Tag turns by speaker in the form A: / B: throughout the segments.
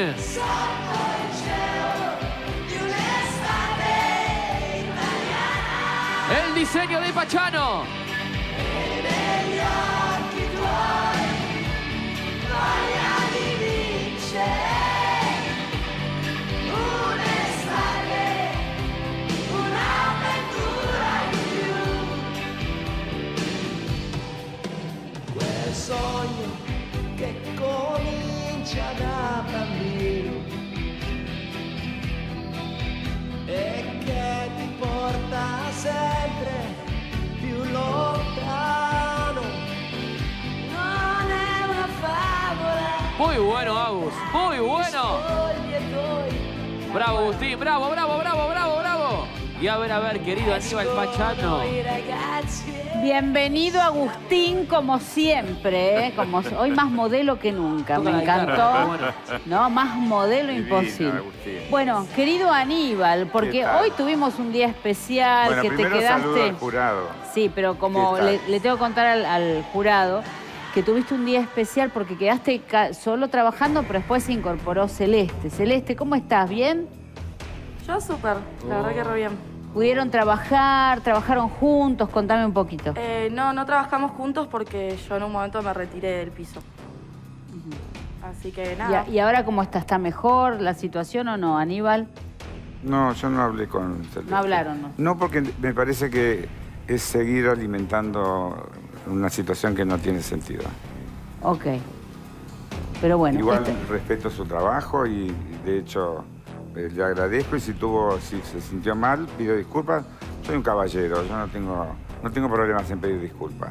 A: El diseño de Pachano.
B: Sogno che comincia da bambino e che ti porta sempre più lontano. Non è una favola.
A: Muy bueno, Agus. Muy bueno. Bravo, Agustín. Bravo, bravo, bravo, bravo, bravo. Y a ver, querido Aníbal Pachano.
C: Bienvenido, Agustín, como siempre, ¿eh? Como hoy más modelo que nunca. Me encantó. No, más modelo imposible. Bueno, querido Aníbal, porque hoy tuvimos un día especial,
D: bueno,
C: que te
D: primero
C: quedaste.
D: Saludo al jurado.
C: Sí, pero como le tengo que contar al jurado que tuviste un día especial porque quedaste solo trabajando, pero después se incorporó Celeste. Celeste, ¿cómo estás? ¿Bien?
E: Yo súper, la verdad que re bien.
C: ¿Pudieron trabajar? ¿Trabajaron juntos? Contame un poquito.
E: No trabajamos juntos porque yo en un momento me retiré del piso. Así que nada.
C: ¿Y ahora cómo está? ¿Está mejor la situación o no, Aníbal?
D: No, yo no hablé con Celeste.
C: No hablaron, ¿no?
D: No, porque me parece que es seguir alimentando una situación que no tiene sentido.
C: Ok. Pero bueno.
D: Igual respeto su trabajo y de hecho le agradezco y si se sintió mal, pido disculpas. Soy un caballero, yo no tengo problemas en pedir disculpas.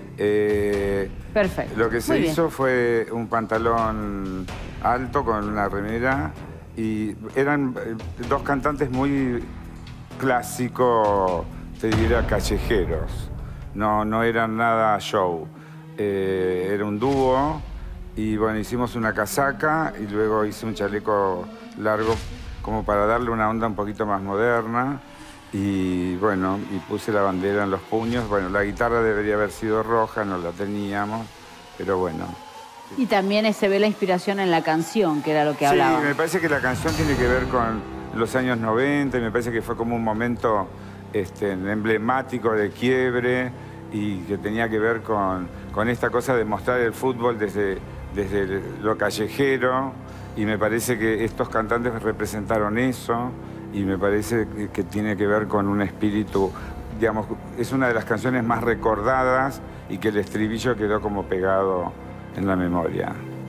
C: Perfecto.
D: Lo que se hizo fue un pantalón alto con una remera y eran dos cantantes muy clásicos, te diría callejeros. No eran nada show. Era un dúo y bueno, hicimos una casaca y luego hice un chaleco largo como para darle una onda un poquito más moderna. Y bueno, y puse la bandera en los puños. Bueno, la guitarra debería haber sido roja, no la teníamos, pero bueno.
C: Y también se ve la inspiración en la canción, que era lo que hablaba.
D: Sí, me parece que la canción tiene que ver con los años 90 y me parece que fue como un momento emblemático de quiebre y que tenía que ver con esta cosa de mostrar el fútbol desde lo callejero. Y me parece que estos cantantes representaron eso y me parece que tiene que ver con un espíritu, digamos, es una de las canciones más recordadas y que el estribillo quedó como pegado en la memoria.